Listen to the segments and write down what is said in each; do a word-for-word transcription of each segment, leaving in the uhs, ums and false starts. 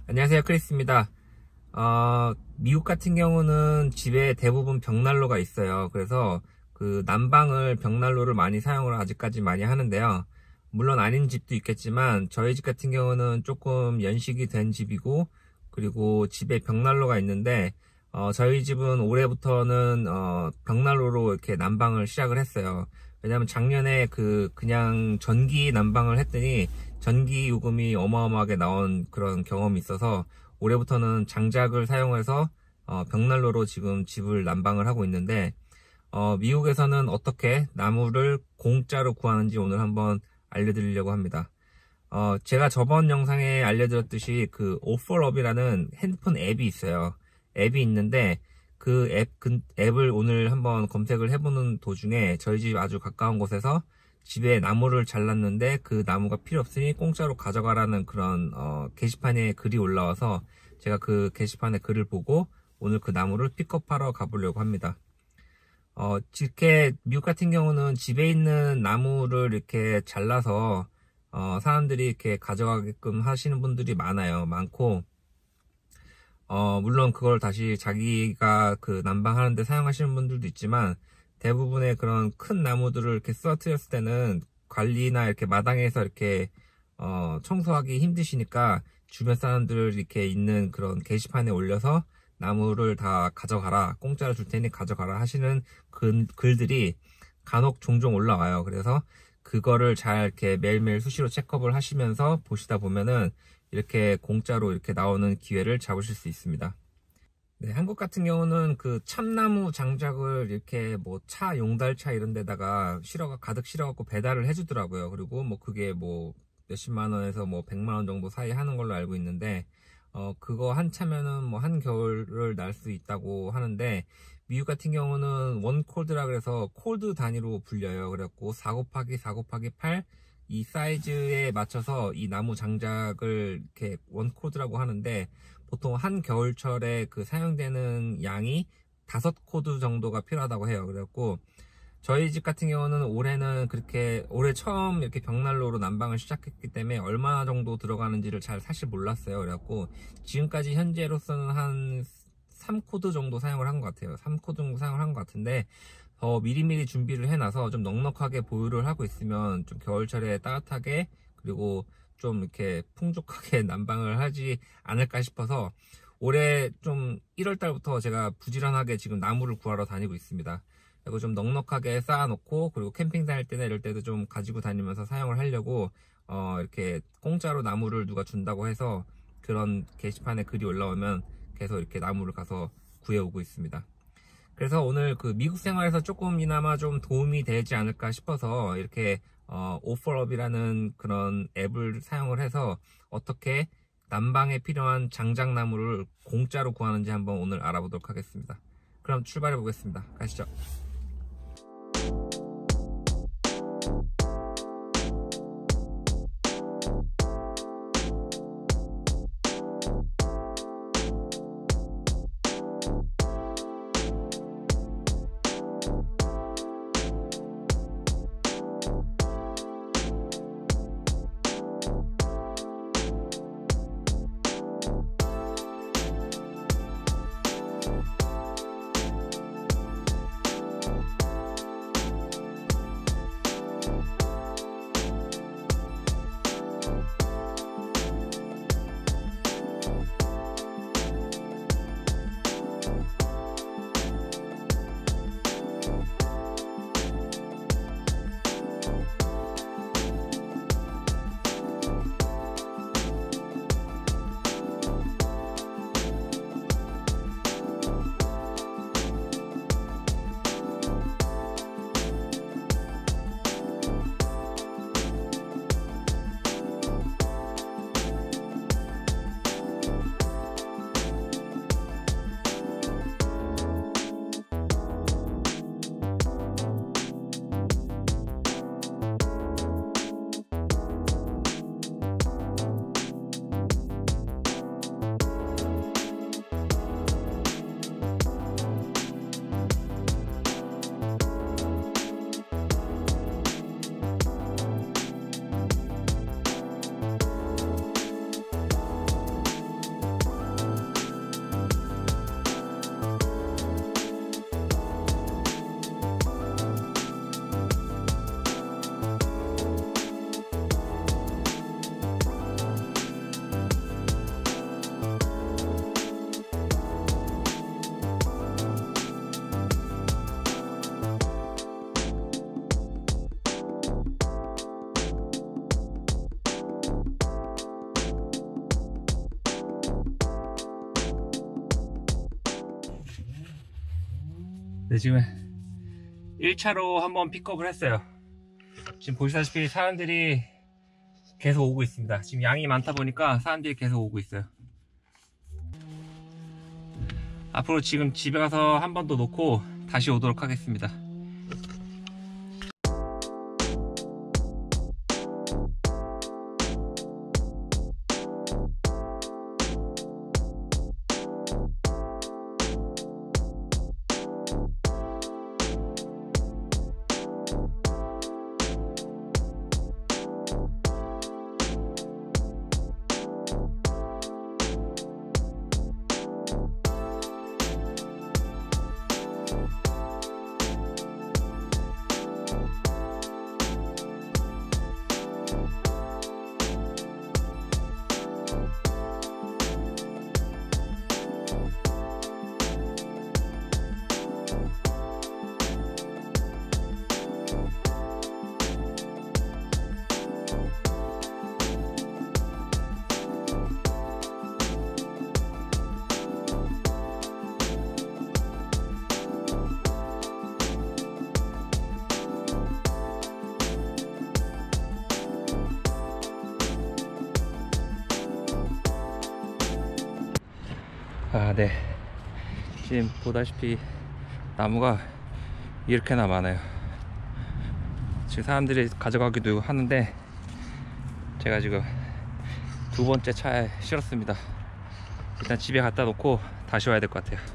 안녕하세요, 크리스입니다. 어, 미국 같은 경우는 집에 대부분 벽난로가 있어요. 그래서 그 난방을 벽난로를 많이 사용을 아직까지 많이 하는데요. 물론 아닌 집도 있겠지만 저희 집 같은 경우는 조금 연식이 된 집이고, 그리고 집에 벽난로가 있는데 어, 저희 집은 올해부터는 어, 벽난로로 이렇게 난방을 시작을 했어요. 왜냐면 작년에 그 그냥 전기 난방을 했더니 전기 요금이 어마어마하게 나온 그런 경험이 있어서 올해부터는 장작을 사용해서 어, 벽난로로 지금 집을 난방을 하고 있는데, 어, 미국에서는 어떻게 나무를 공짜로 구하는지 오늘 한번 알려드리려고 합니다. 어, 제가 저번 영상에 알려드렸듯이 그 오퍼럽이라는 핸드폰 앱이 있어요. 앱이 있는데 그 앱, 그 앱을 오늘 한번 검색을 해보는 도중에 저희 집 아주 가까운 곳에서 집에 나무를 잘랐는데 그 나무가 필요 없으니 공짜로 가져가라는 그런 어, 게시판에 글이 올라와서 제가 그 게시판에 글을 보고 오늘 그 나무를 픽업하러 가보려고 합니다. 어, 이렇게 미국 같은 경우는 집에 있는 나무를 이렇게 잘라서 어, 사람들이 이렇게 가져가게끔 하시는 분들이 많아요. 많고, 어, 물론 그걸 다시 자기가 그 난방하는데 사용하시는 분들도 있지만, 대부분의 그런 큰 나무들을 이렇게 쓰러뜨렸을 때는 관리나 이렇게 마당에서 이렇게, 어, 청소하기 힘드시니까 주변 사람들 이렇게 있는 그런 게시판에 올려서 나무를 다 가져가라, 공짜로 줄 테니 가져가라 하시는 글, 글들이 간혹 종종 올라와요. 그래서 그거를 잘 이렇게 매일매일 수시로 체크업을 하시면서 보시다 보면은 이렇게 공짜로 이렇게 나오는 기회를 잡으실 수 있습니다. 네, 한국 같은 경우는 그 참나무 장작을 이렇게 뭐 차, 용달차 이런 데다가 실어가 가득 실어갖고 배달을 해주더라고요. 그리고 뭐 그게 뭐 몇십만 원에서 뭐 백만 원 정도 사이 하는 걸로 알고 있는데, 어, 그거 한 차면은 뭐 한 겨울을 날 수 있다고 하는데, 미국 같은 경우는 원 콜드라 그래서 콜드 단위로 불려요. 그래갖고 사 곱하기 사 곱하기 팔 이 사이즈에 맞춰서 이 나무 장작을 이렇게 원 코드라고 하는데, 보통 한 겨울철에 그 사용되는 양이 다섯 코드 정도가 필요하다고 해요. 그래갖고 저희 집 같은 경우는 올해는 그렇게 올해 처음 이렇게 벽난로로 난방을 시작했기 때문에 얼마나 정도 들어가는지를 잘 사실 몰랐어요. 그래갖고 지금까지 현재로서는 한 삼 코드 정도 사용을 한 것 같아요. 삼 코드 정도 사용을 한 것 같은데, 더 미리미리 준비를 해놔서 좀 넉넉하게 보유를 하고 있으면 좀 겨울철에 따뜻하게, 그리고 좀 이렇게 풍족하게 난방을 하지 않을까 싶어서 올해 좀 일월 달부터 제가 부지런하게 지금 나무를 구하러 다니고 있습니다. 그리고 좀 넉넉하게 쌓아놓고, 그리고 캠핑 다닐 때나 이럴 때도 좀 가지고 다니면서 사용을 하려고 어 이렇게 공짜로 나무를 누가 준다고 해서 그런 게시판에 글이 올라오면 계속 이렇게 나무를 가서 구해오고 있습니다. 그래서 오늘 그 미국 생활에서 조금이나마 좀 도움이 되지 않을까 싶어서 이렇게 어, 오퍼럽이라는 그런 앱을 사용을 해서 어떻게 난방에 필요한 장작나무를 공짜로 구하는지 한번 오늘 알아보도록 하겠습니다. 그럼 출발해 보겠습니다. 가시죠. 네, 지금 일 차로 한번 픽업을 했어요. 지금 보시다시피 사람들이 계속 오고 있습니다. 지금 양이 많다 보니까 사람들이 계속 오고 있어요. 앞으로 지금 집에 가서 한 번 더 놓고 다시 오도록 하겠습니다. 아, 네. 지금 보다시피 나무가 이렇게나 많아요. 지금 사람들이 가져가기도 하는데 제가 지금 두 번째 차에 실었습니다. 일단 집에 갖다 놓고 다시 와야 될 것 같아요.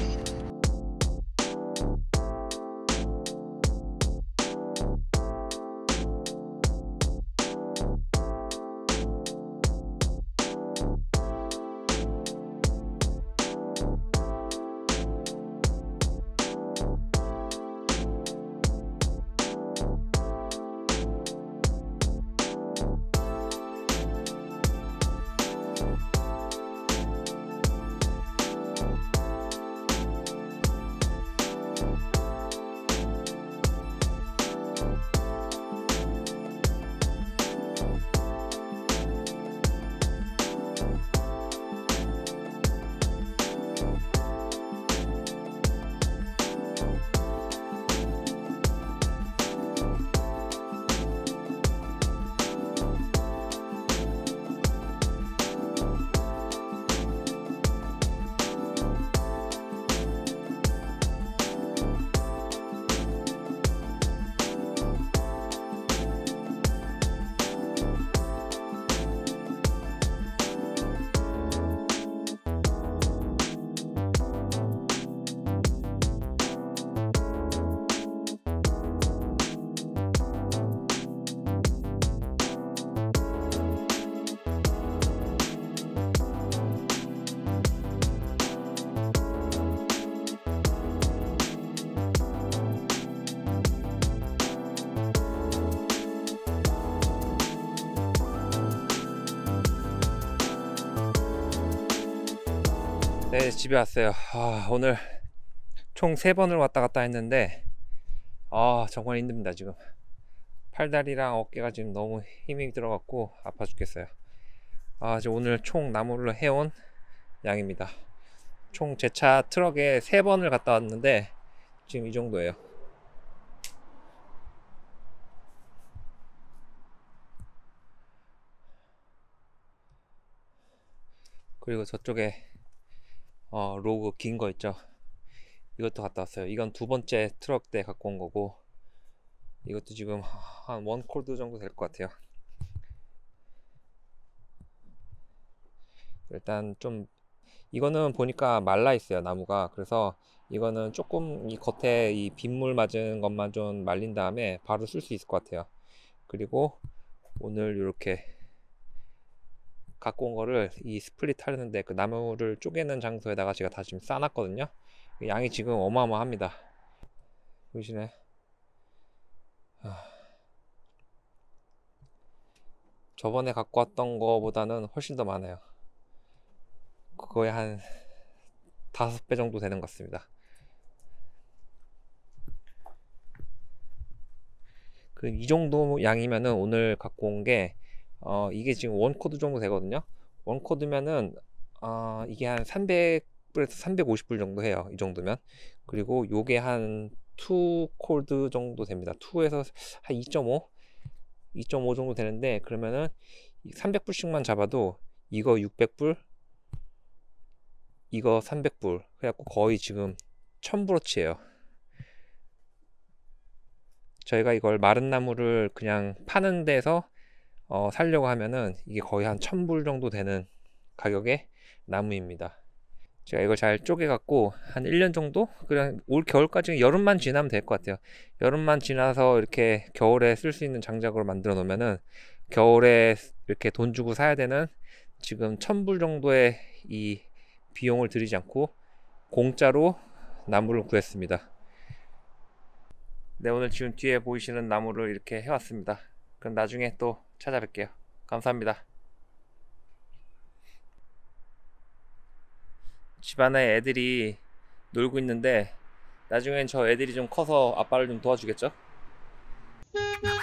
네, 집에 왔어요. 아, 오늘 총 세 번을 왔다 갔다 했는데 아, 정말 힘듭니다. 지금 팔다리랑 어깨가 지금 너무 힘이 들어갔고 아파 죽겠어요. 아, 지금 오늘 총 나무를 해온 양입니다. 총 제 차 트럭에 세 번을 갔다 왔는데 지금 이 정도예요. 그리고 저쪽에 어, 로그 긴 거 있죠. 이것도 갔다 왔어요. 이건 두 번째 트럭 때 갖고 온 거고 이것도 지금 한 원 콜드 정도 될 것 같아요. 일단 좀 이거는 보니까 말라 있어요, 나무가. 그래서 이거는 조금 이 겉에 이 빗물 맞은 것만 좀 말린 다음에 바로 쓸 수 있을 것 같아요. 그리고 오늘 이렇게 갖고 온 거를 이 스플릿 하려는데 그 나무를 쪼개는 장소에다가 제가 다 지금 싸놨거든요. 양이 지금 어마어마합니다. 보이시네. 아... 저번에 갖고 왔던 거보다는 훨씬 더 많아요. 거의 한 다섯 배 정도 되는 것 같습니다. 그 이 정도 양이면은 오늘 갖고 온 게 어, 이게 지금 원 코드 정도 되거든요. 원 코드면은 어, 이게 한 삼백 불에서 삼백오십 불 정도 해요. 이 정도면. 그리고 요게 한 이 콜드 정도 됩니다. 이에서 한 이 점 오 이 점 오 정도 되는데, 그러면은 삼백 불씩만 잡아도 이거 육백 불, 이거 삼백 불 그래갖고 거의 지금 천 불어치예요. 저희가 이걸 마른 나무를 그냥 파는 데서 어, 살려고 하면은 이게 거의 한 천 불 정도 되는 가격의 나무입니다. 제가 이걸 잘 쪼개 갖고 한 일 년 정도, 그냥 올 겨울까지, 여름만 지나면 될 것 같아요. 여름만 지나서 이렇게 겨울에 쓸 수 있는 장작으로 만들어 놓으면은 겨울에 이렇게 돈 주고 사야 되는 지금 천 불 정도의 이 비용을 들이지 않고 공짜로 나무를 구했습니다. 네, 오늘 지금 뒤에 보이시는 나무를 이렇게 해왔습니다. 그럼 나중에 또 찾아뵐게요. 감사합니다. 집안에 애들이 놀고 있는데 나중엔 저 애들이 좀 커서 아빠를 좀 도와주겠죠?